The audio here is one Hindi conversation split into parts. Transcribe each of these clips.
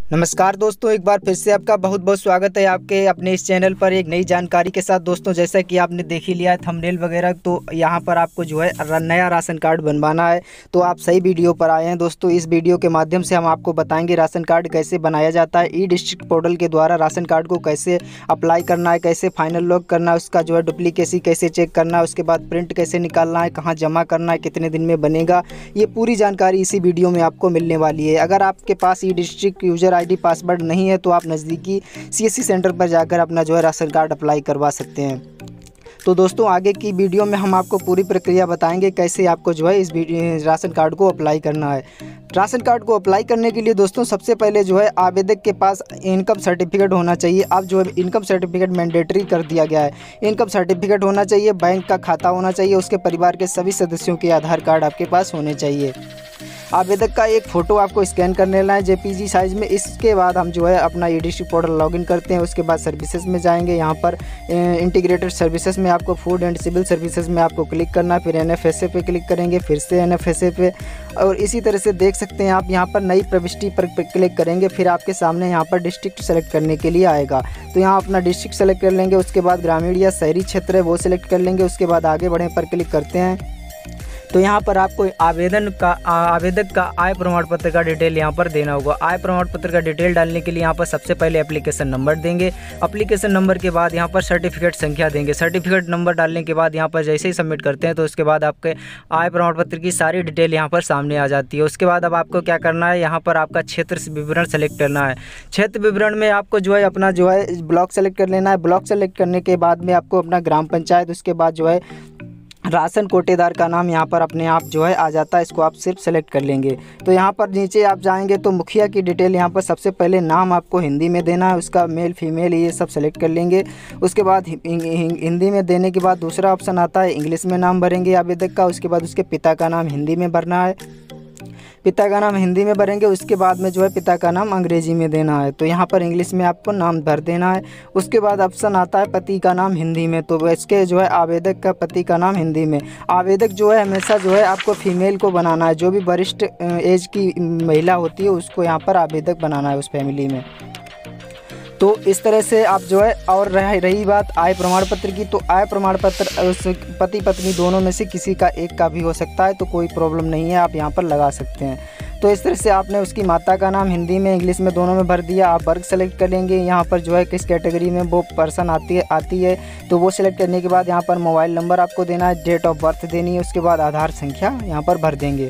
नमस्कार दोस्तों, एक बार फिर से आपका बहुत बहुत स्वागत है आपके अपने इस चैनल पर एक नई जानकारी के साथ। दोस्तों, जैसा कि आपने देख ही लिया है थंबनेल वगैरह, तो यहाँ पर आपको जो है नया राशन कार्ड बनवाना है। तो आप सही वीडियो पर आए हैं दोस्तों। इस वीडियो के माध्यम से हम आपको बताएंगे राशन कार्ड कैसे बनाया जाता है, ई डिस्ट्रिक्ट पोर्टल के द्वारा राशन कार्ड को कैसे अप्लाई करना है, कैसे फाइनल लॉक करना है, उसका जो है डुप्लीकेसी कैसे चेक करना है, उसके बाद प्रिंट कैसे निकालना है, कहाँ जमा करना है, कितने दिन में बनेगा, ये पूरी जानकारी इसी वीडियो में आपको मिलने वाली है। अगर आपके पास e district user ID password नहीं है तो आप नज़दीकी CSC सेंटर पर जाकर अपना जो है राशन कार्ड अप्लाई करवा सकते हैं। तो दोस्तों, आगे की वीडियो में हम आपको पूरी प्रक्रिया बताएंगे कैसे आपको जो है इस राशन कार्ड को अप्लाई करना है। राशन कार्ड को अप्लाई करने के लिए दोस्तों सबसे पहले जो है आवेदक के पास इनकम सर्टिफिकेट होना चाहिए। अब जो है इनकम सर्टिफिकेट मैंडेटरी कर दिया गया है। इनकम सर्टिफिकेट होना चाहिए, बैंक का खाता होना चाहिए, उसके परिवार के सभी सदस्यों के आधार कार्ड आपके पास होने चाहिए। आवेदक का एक फ़ोटो आपको स्कैन कर लेना है JPG साइज़ में। इसके बाद हम जो है अपना ई डिस्ट्रिक्ट पोर्टल लॉगिन करते हैं। उसके बाद सर्विसेज में जाएंगे। यहाँ पर इंटीग्रेटेड सर्विसेज में आपको फूड एंड सिविल सर्विसेज में आपको क्लिक करना है। फिर NFSA पे क्लिक करेंगे, फिर से NFSA पे, और इसी तरह से देख सकते हैं आप यहाँ पर नई प्रविष्टि पर क्लिक करेंगे। फिर आपके सामने यहाँ पर डिस्ट्रिक्ट सेलेक्ट करने के लिए आएगा। तो यहाँ अपना डिस्ट्रिक्ट सेलेक्ट कर लेंगे। उसके बाद ग्रामीण या शहरी क्षेत्र है वो सिलेक्ट कर लेंगे। उसके बाद आगे बढ़े पर क्लिक करते हैं। तो यहाँ पर आपको आवेदक का आय प्रमाण पत्र का डिटेल यहाँ पर देना होगा। आय प्रमाण पत्र का डिटेल डालने के लिए यहाँ पर सबसे पहले एप्लीकेशन नंबर देंगे। एप्लीकेशन नंबर के बाद यहाँ पर सर्टिफिकेट संख्या देंगे। सर्टिफिकेट नंबर डालने के बाद यहाँ पर जैसे ही सबमिट करते हैं तो उसके बाद आपके आय प्रमाण पत्र की सारी डिटेल यहाँ पर सामने आ जाती है। उसके बाद अब आपको क्या करना है, यहाँ पर आपका क्षेत्र विवरण सेलेक्ट करना है। क्षेत्र विवरण में आपको जो है अपना जो है ब्लॉक सेलेक्ट कर लेना है। ब्लॉक सेलेक्ट करने के बाद में आपको अपना ग्राम पंचायत, उसके बाद जो है राशन कोटेदार का नाम यहाँ पर अपने आप जो है आ जाता है। इसको आप सिर्फ सेलेक्ट कर लेंगे। तो यहाँ पर नीचे आप जाएंगे तो मुखिया की डिटेल यहाँ पर सबसे पहले नाम आपको हिंदी में देना है, उसका मेल फीमेल ये सब सेलेक्ट कर लेंगे। उसके बाद हिंदी में देने के बाद दूसरा ऑप्शन आता है इंग्लिश में नाम भरेंगे आवेदक का। उसके बाद उसके पिता का नाम हिंदी में भरना है। पिता का नाम हिंदी में भरेंगे। उसके बाद में जो है पिता का नाम अंग्रेजी में देना है। तो यहाँ पर इंग्लिश में आपको नाम भर देना है। उसके बाद ऑप्शन आता है पति का नाम हिंदी में। तो इसके जो है आवेदक का पति का नाम हिंदी में। आवेदक जो है हमेशा जो है आपको फीमेल को बनाना है। जो भी वरिष्ठ एज की महिला होती है उसको यहाँ पर आवेदक बनाना है उस फैमिली में। तो इस तरह से आप जो है, और रही बात आय प्रमाण पत्र की, तो आय प्रमाण पत्र उस पति पत्नी दोनों में से किसी का एक का भी हो सकता है। तो कोई प्रॉब्लम नहीं है, आप यहाँ पर लगा सकते हैं। तो इस तरह से आपने उसकी माता का नाम हिंदी में इंग्लिश में दोनों में भर दिया। आप वर्ग सेलेक्ट करेंगे। यहाँ पर जो है किस कैटेगरी में वो पर्सन आती है तो वो सिलेक्ट करने के बाद यहाँ पर मोबाइल नंबर आपको देना है, डेट ऑफ बर्थ देनी है, उसके बाद आधार संख्या यहाँ पर भर देंगे।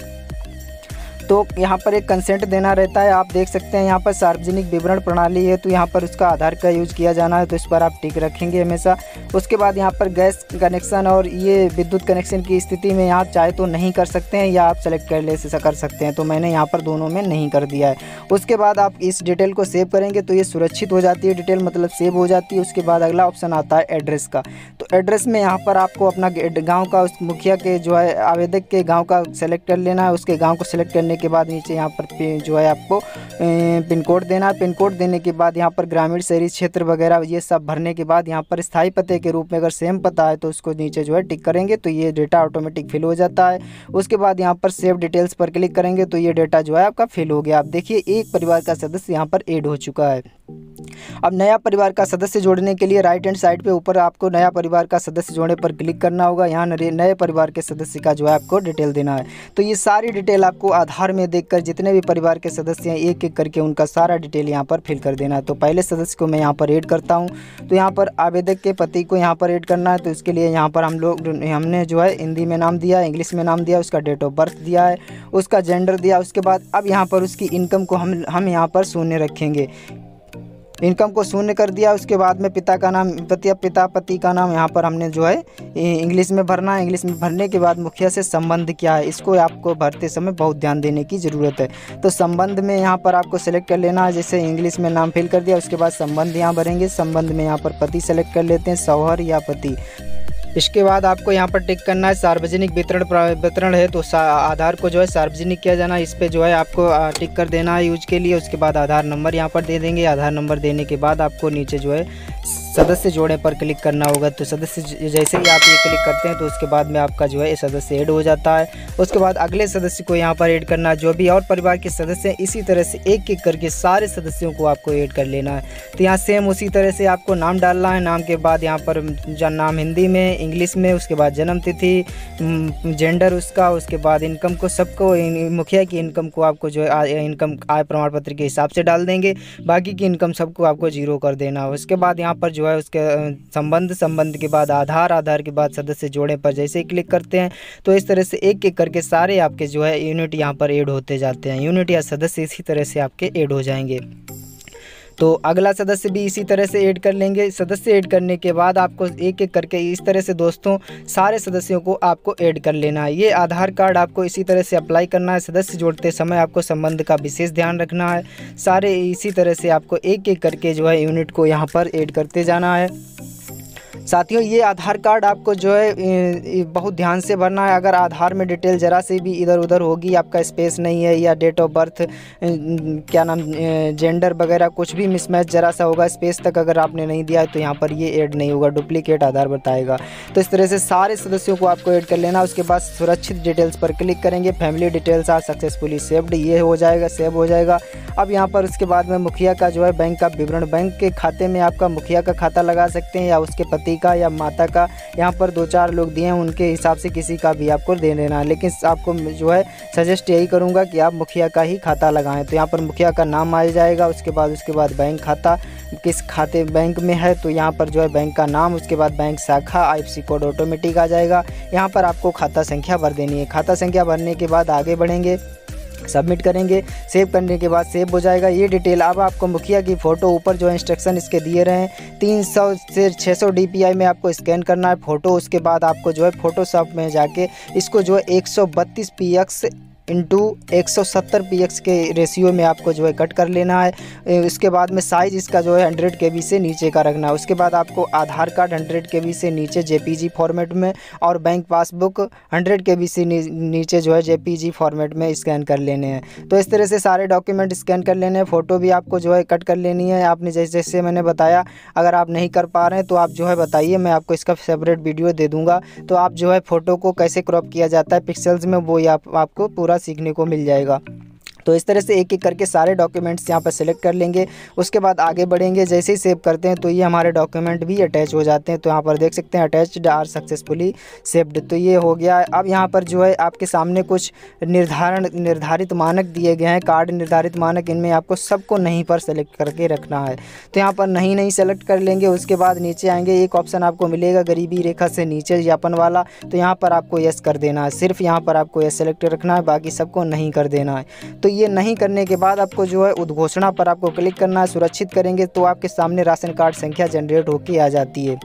तो यहाँ पर एक कंसेंट देना रहता है। आप देख सकते हैं यहाँ पर सार्वजनिक विवरण प्रणाली है तो यहाँ पर उसका आधार का यूज़ किया जाना है, तो इस पर आप टिक रखेंगे हमेशा। उसके बाद यहाँ पर गैस कनेक्शन और ये विद्युत कनेक्शन की स्थिति में यहाँ चाहे तो नहीं कर सकते हैं या आप सेलेक्ट कर सकते हैं। तो मैंने यहाँ पर दोनों में नहीं कर दिया है। उसके बाद आप इस डिटेल को सेव करेंगे तो ये सुरक्षित हो जाती है डिटेल, मतलब सेव हो जाती है। उसके बाद अगला ऑप्शन आता है एड्रेस का। तो एड्रेस में यहाँ पर आपको अपना गाँव का, उस मुखिया के जो है आवेदक के गाँव का सेलेक्ट कर लेना है। उसके गाँव को सेलेक्ट करने के बाद नीचे यहाँ पर जो है आपको पिन कोड देना है। पिन कोड देने के बाद यहाँ पर ग्रामीण शहरी क्षेत्र वगैरह ये सब भरने के बाद यहाँ पर स्थायी पते के रूप में अगर सेम पता है तो उसको नीचे जो है टिक करेंगे तो ये डेटा ऑटोमेटिक फिल हो जाता है। उसके बाद यहाँ पर सेव डिटेल्स पर क्लिक करेंगे तो ये डेटा जो है आपका फिल हो गया। आप देखिए एक परिवार का सदस्य यहाँ पर ऐड हो चुका है। अब नया परिवार का सदस्य जोड़ने के लिए राइट हैंड साइड पे ऊपर आपको नया परिवार का सदस्य जोड़ने पर क्लिक करना होगा। यहाँ नए परिवार के सदस्य का जो है आपको डिटेल देना है। तो ये सारी डिटेल आपको आधार में देखकर जितने भी परिवार के सदस्य हैं एक एक करके उनका सारा डिटेल यहाँ पर फिल कर देना है। तो पहले सदस्य को मैं यहाँ पर ऐड करता हूँ। तो यहाँ पर आवेदक के पति को यहाँ पर ऐड करना है। तो इसके लिए यहाँ पर हमने जो है हिंदी में नाम दिया, इंग्लिश में नाम दिया, उसका डेट ऑफ बर्थ दिया है, उसका जेंडर दिया। उसके बाद अब यहाँ पर उसकी इनकम को हम यहाँ पर शून्य रखेंगे। इनकम को शून्य कर दिया। उसके बाद में पिता का नाम पति का नाम यहाँ पर हमने जो है इंग्लिश में भरना है। इंग्लिश में भरने के बाद मुखिया से संबंध क्या है इसको आपको भरते समय बहुत ध्यान देने की ज़रूरत है। तो संबंध में यहाँ पर आपको सेलेक्ट कर लेना है। जैसे इंग्लिश में नाम फिल कर दिया, उसके बाद संबंध यहाँ भरेंगे। संबंध में यहाँ पर पति सेलेक्ट कर लेते हैं, शौहर या पति। इसके बाद आपको यहाँ पर टिक करना है सार्वजनिक वितरण है तो आधार को जो है सार्वजनिक किया जाना, इस पे जो है आपको टिक कर देना है यूज के लिए। उसके बाद आधार नंबर यहाँ पर दे देंगे। आधार नंबर देने के बाद आपको नीचे जो है सदस्य जोड़े पर क्लिक करना होगा। तो सदस्य जैसे ही आप ये क्लिक करते हैं तो उसके बाद में आपका जो है सदस्य ऐड हो जाता है। उसके बाद अगले सदस्य को यहाँ पर ऐड करना है। जो भी और परिवार के सदस्य हैं इसी तरह से एक एक करके सारे सदस्यों को आपको ऐड कर लेना है। तो यहाँ सेम उसी तरह से आपको नाम डालना है। नाम के बाद यहाँ पर नाम हिंदी में, इंग्लिश में, उसके बाद जन्म तिथि, जेंडर उसका, उसके बाद इनकम को सबको मुखिया की इनकम को आपको जो है इनकम आय प्रमाण पत्र के हिसाब से डाल देंगे। बाकी की इनकम सबको आपको 0 कर देना है। उसके बाद यहाँ पर जो है उसके संबंध के बाद आधार के बाद सदस्य जोड़े पर जैसे ही क्लिक करते हैं तो इस तरह से एक एक करके सारे आपके जो है यूनिट यहाँ पर ऐड होते जाते हैं। यूनिट या सदस्य इसी तरह से आपके ऐड हो जाएंगे। तो अगला सदस्य भी इसी तरह से ऐड कर लेंगे। सदस्य ऐड करने के बाद आपको एक एक करके इस तरह से दोस्तों सारे सदस्यों को आपको ऐड कर लेना है। ये आधार कार्ड आपको इसी तरह से अप्लाई करना है। सदस्य जोड़ते समय आपको संबंध का विशेष ध्यान रखना है। सारे इसी तरह से आपको एक एक करके जो है यूनिट को यहाँ पर ऐड करते जाना है। साथियों, ये आधार कार्ड आपको जो है बहुत ध्यान से भरना है। अगर आधार में डिटेल ज़रा से भी इधर उधर होगी, आपका स्पेस नहीं है या डेट ऑफ बर्थ क्या नाम जेंडर वगैरह कुछ भी मिसमैच ज़रा सा होगा, स्पेस तक अगर आपने नहीं दिया है तो यहाँ पर ये ऐड नहीं होगा, डुप्लीकेट आधार बताएगा। तो इस तरह से सारे सदस्यों को आपको ऐड कर लेना। उसके बाद सुरक्षित डिटेल्स पर क्लिक करेंगे। Family details are successfully saved, ये हो जाएगा, सेव हो जाएगा। अब यहाँ पर उसके बाद में मुखिया का जो है बैंक का विवरण, बैंक के खाते में आपका मुखिया का खाता लगा सकते हैं या उसके पति का या माता का। यहाँ पर 2-4 लोग दिए हैं, उनके हिसाब से किसी का भी आपको दे देना है। लेकिन आपको जो है सजेस्ट यही करूँगा कि आप मुखिया का ही खाता लगाएं। तो यहाँ पर मुखिया का नाम आ जाएगा। उसके बाद बैंक खाता किस खाते बैंक में है तो यहाँ पर जो है बैंक का नाम, उसके बाद बैंक शाखा, IFSC कोड ऑटोमेटिक आ जाएगा। यहाँ पर आपको खाता संख्या भर देनी है। खाता संख्या भरने के बाद आगे बढ़ेंगे, सबमिट करेंगे। सेव करने के बाद सेव हो जाएगा ये डिटेल। अब आपको मुखिया की फ़ोटो ऊपर जो है इंस्ट्रक्शन इसके दिए रहे हैं 300 से 600 DPI में आपको स्कैन करना है फ़ोटो। उसके बाद आपको जो है फ़ोटोशॉप में जाके इसको जो है 132 px इंटू 170 px के रेशियो में आपको जो है कट कर लेना है। उसके बाद में साइज़ इसका जो है 100 KB से नीचे का रखना है। उसके बाद आपको आधार कार्ड 100 KB से नीचे JPG फॉर्मेट में और बैंक पासबुक 100 KB से नीचे जो है JPG फॉर्मेट में स्कैन कर लेने हैं। तो इस तरह से सारे डॉक्यूमेंट स्कैन कर लेने हैं। फ़ोटो भी आपको जो है कट कर लेनी है। आपने जैसे मैंने बताया, अगर आप नहीं कर पा रहे हैं तो आप जो है बताइए, मैं आपको इसका सेपरेट वीडियो दे दूँगा। तो आप जो है फ़ोटो को कैसे क्रॉप किया जाता है पिक्सल्स में, वो आपको पूरा सीखने को मिल जाएगा। तो इस तरह से एक एक करके सारे डॉक्यूमेंट्स यहाँ पर सेलेक्ट कर लेंगे। उसके बाद आगे बढ़ेंगे। जैसे ही सेव करते हैं तो ये हमारे डॉक्यूमेंट भी अटैच हो जाते हैं। तो यहाँ पर देख सकते हैं अटैच्ड आर सक्सेसफुली सेव्ड। तो ये हो गया है। अब यहाँ पर जो है आपके सामने कुछ निर्धारित मानक दिए गए हैं, कार्ड निर्धारित मानक। इनमें आपको सबको नहीं पर सेलेक्ट करके रखना है। तो यहाँ पर नहीं सेलेक्ट कर लेंगे। उसके बाद नीचे आएंगे, एक ऑप्शन आपको मिलेगा गरीबी रेखा से नीचे यापन वाला, तो यहाँ पर आपको यस कर देना है। सिर्फ यहाँ पर आपको यस सेलेक्ट रखना है, बाकी सबको नहीं कर देना है। तो ये नहीं करने के बाद आपको जो है उद्घोषणा पर आपको क्लिक करना है। सुरक्षित करेंगे तो आपके सामने राशन कार्ड संख्या जनरेट होके आ जाती है।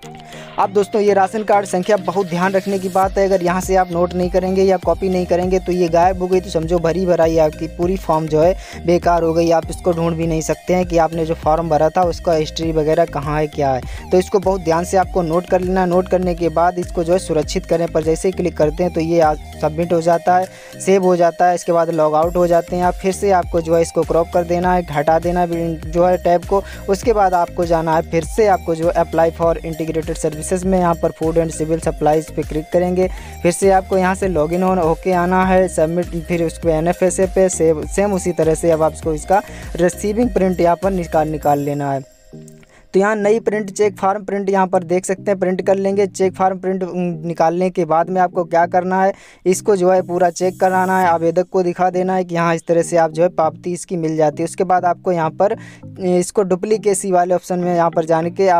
अब दोस्तों ये राशन कार्ड संख्या बहुत ध्यान रखने की बात है। अगर यहाँ से आप नोट नहीं करेंगे या कॉपी नहीं करेंगे तो ये गायब हो गई तो समझो भरी भराई आपकी पूरी फॉर्म जो है बेकार हो गई। आप इसको ढूंढ भी नहीं सकते हैं कि आपने जो फॉर्म भरा था उसका हिस्ट्री वगैरह कहाँ है, क्या है। तो इसको बहुत ध्यान से आपको नोट कर लेना। नोट करने के बाद इसको जो है सुरक्षित करने पर जैसे ही क्लिक करते हैं तो ये सबमिट हो जाता है, सेव हो जाता है। इसके बाद लॉग आउट हो जाते हैं आप। फिर से आपको जो है इसको क्रॉप कर देना है, हटा देना जो है टैब को। उसके बाद आपको जाना है, फिर से आपको जो अप्लाई फॉर इंटीग्रेटेड सर्विसेज में यहाँ पर फूड एंड सिविल सप्लाईज पे क्लिक करेंगे। फिर से आपको यहाँ से लॉगिन होके आना है, सबमिट, फिर उसको NFSA पे सेम उसी तरह से अब आपको इसका रिसीविंग प्रिंट यहाँ पर निकाल लेना है। तो यहाँ नई प्रिंट चेक फार्म प्रिंट यहाँ पर देख सकते हैं, प्रिंट कर लेंगे। चेक फार्म प्रिंट निकालने के बाद में आपको क्या करना है, इसको जो है पूरा चेक कराना है, आवेदक को दिखा देना है कि हाँ इस तरह से आप जो है पावती इसकी मिल जाती है। उसके बाद आपको यहाँ पर इसको डुप्लीकेसी वाले ऑप्शन में यहाँ पर जाने के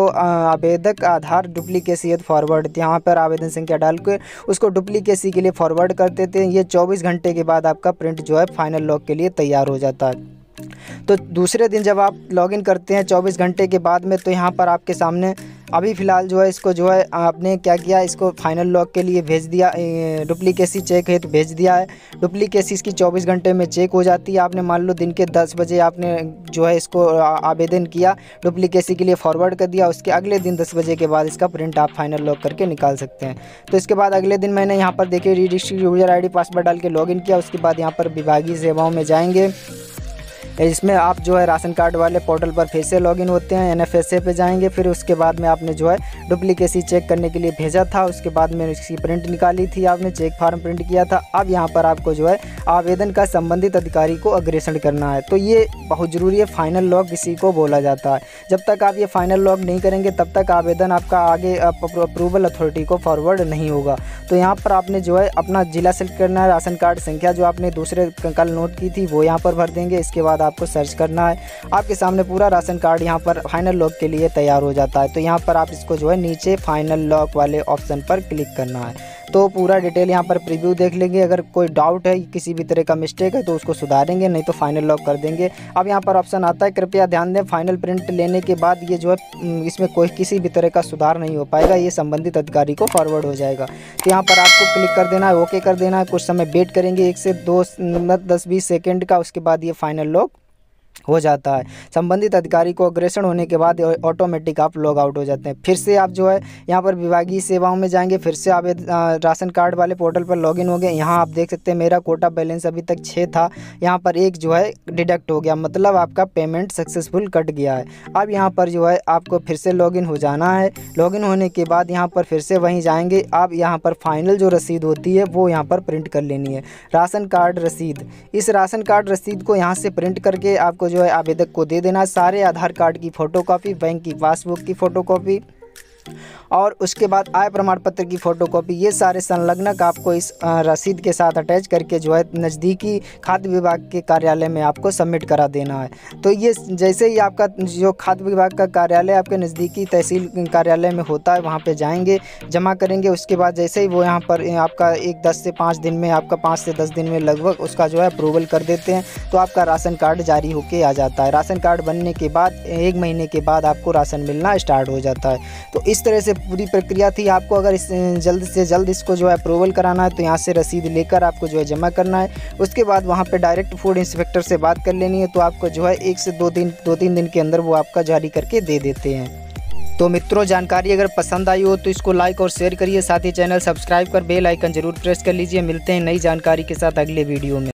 आवेदक आधार डुप्लीकेसी फॉरवर्ड, यहाँ पर आवेदन संख्या डाल के उसको डुप्लीकेसी के लिए फॉरवर्ड कर देते हैं। ये 24 घंटे के बाद आपका प्रिंट जो है फाइनल लॉक के लिए तैयार हो जाता है। तो दूसरे दिन जब आप लॉगिन करते हैं 24 घंटे के बाद में, तो यहाँ पर आपके सामने अभी फ़िलहाल जो है इसको जो है आपने क्या किया, इसको फाइनल लॉक के लिए भेज दिया। डुप्लीकेसी चेक है तो भेज दिया है। डुप्लीकेसी इसकी 24 घंटे में चेक हो जाती है। आपने मान लो दिन के 10 बजे आपने जो है इसको आवेदन किया, डुप्लीकेसी के लिए फॉरवर्ड कर दिया। उसके अगले दिन 10 बजे के बाद इसका प्रिंट आप फाइनल लॉक करके निकाल सकते हैं। तो इसके बाद अगले दिन मैंने यहाँ पर देखिए रजिस्ट्री यूज़र ID पासवर्ड डाल के लॉगिन किया। उसके बाद यहाँ पर विभागीय सेवाओं में जाएंगे। इसमें आप जो है राशन कार्ड वाले पोर्टल पर फिर से लॉगिन होते हैं, NFSA पे जाएंगे। फिर उसके बाद में आपने जो है डुप्लीकेसी चेक करने के लिए भेजा था, उसके बाद में इसकी प्रिंट निकाली थी, आपने चेक फार्म प्रिंट किया था। अब यहाँ पर आपको जो है आवेदन का संबंधित अधिकारी को अग्रेषण करना है। तो ये बहुत ज़रूरी है, फाइनल लॉग इसी को बोला जाता है। जब तक आप ये फाइनल लॉग नहीं करेंगे तब तक आवेदन आपका आगे अप्रूवल अथॉरिटी को फॉरवर्ड नहीं होगा। तो यहाँ पर आपने जो है अपना ज़िला सेलेक्ट करना है, राशन कार्ड संख्या जो आपने दूसरे कल नोट की थी वो यहाँ पर भर देंगे। इसके बाद आपको सर्च करना है, आपके सामने पूरा राशन कार्ड यहाँ पर फाइनल लॉग के लिए तैयार हो जाता है। तो यहाँ पर आप इसको जो है नीचे फाइनल लॉग वाले ऑप्शन पर क्लिक करना है। तो पूरा डिटेल यहाँ पर प्रीव्यू देख लेंगे। अगर कोई डाउट है, किसी भी तरह का मिस्टेक है तो उसको सुधारेंगे, नहीं तो फाइनल लॉक कर देंगे। अब यहाँ पर ऑप्शन आता है, कृपया ध्यान दें फाइनल प्रिंट लेने के बाद ये जो है इसमें कोई किसी भी तरह का सुधार नहीं हो पाएगा, ये संबंधित अधिकारी को फॉरवर्ड हो जाएगा। तो यहाँ पर आपको क्लिक कर देना है, ओके कर देना है। कुछ समय वेट करेंगे, 1 से 2 10-20 सेकेंड का, उसके बाद ये फाइनल लॉक हो जाता है। संबंधित अधिकारी को अग्रेषण होने के बाद ऑटोमेटिक आप लॉग आउट हो जाते हैं। फिर से आप जो है यहाँ पर विभागीय सेवाओं में जाएंगे, फिर से आप राशन कार्ड वाले पोर्टल पर लॉगिन हो गए। यहाँ आप देख सकते हैं मेरा कोटा बैलेंस अभी तक 6 था, यहाँ पर 1 जो है डिडक्ट हो गया, मतलब आपका पेमेंट सक्सेसफुल कट गया है। अब यहाँ पर जो है आपको फिर से लॉगिन हो जाना है। लॉगिन होने के बाद यहाँ पर फिर से वहीं जाएंगे। आप यहाँ पर फाइनल जो रसीद होती है वो यहाँ पर प्रिंट कर लेनी है, राशन कार्ड रसीद। इस राशन कार्ड रसीद को यहाँ से प्रिंट करके आपको जो है आवेदक को दे देना। सारे आधार कार्ड की फ़ोटोकॉपी, बैंक की पासबुक की फ़ोटोकॉपी और उसके बाद आय प्रमाण पत्र की फ़ोटोकॉपी, ये सारे संलग्नक आपको इस रसीद के साथ अटैच करके जो है नज़दीकी खाद्य विभाग के कार्यालय में आपको सबमिट करा देना है। तो ये जैसे ही आपका जो खाद्य विभाग का कार्यालय आपके नज़दीकी तहसील कार्यालय में होता है वहाँ पे जाएंगे, जमा करेंगे। उसके बाद जैसे ही वो यहाँ पर आपका 10 से 5 दिन में, आपका 5 से 10 दिन में लगभग उसका जो है अप्रूवल कर देते हैं, तो आपका राशन कार्ड जारी होके आ जाता है। राशन कार्ड बनने के बाद 1 महीने के बाद आपको राशन मिलना स्टार्ट हो जाता है। तो इस तरह से पूरी प्रक्रिया थी। आपको अगर जल्द से जल्द इसको जो है अप्रूवल कराना है तो यहाँ से रसीद लेकर आपको जो है जमा करना है। उसके बाद वहाँ पे डायरेक्ट फूड इंस्पेक्टर से बात कर लेनी है, तो आपको जो है 1 से 2-3 दिन के अंदर वो आपका जारी करके दे देते हैं। तो मित्रों, जानकारी अगर पसंद आई हो तो इसको लाइक और शेयर करिए, साथ ही चैनल सब्सक्राइब कर बेल आइकन जरूर प्रेस कर लीजिए। मिलते हैं नई जानकारी के साथ अगले वीडियो में।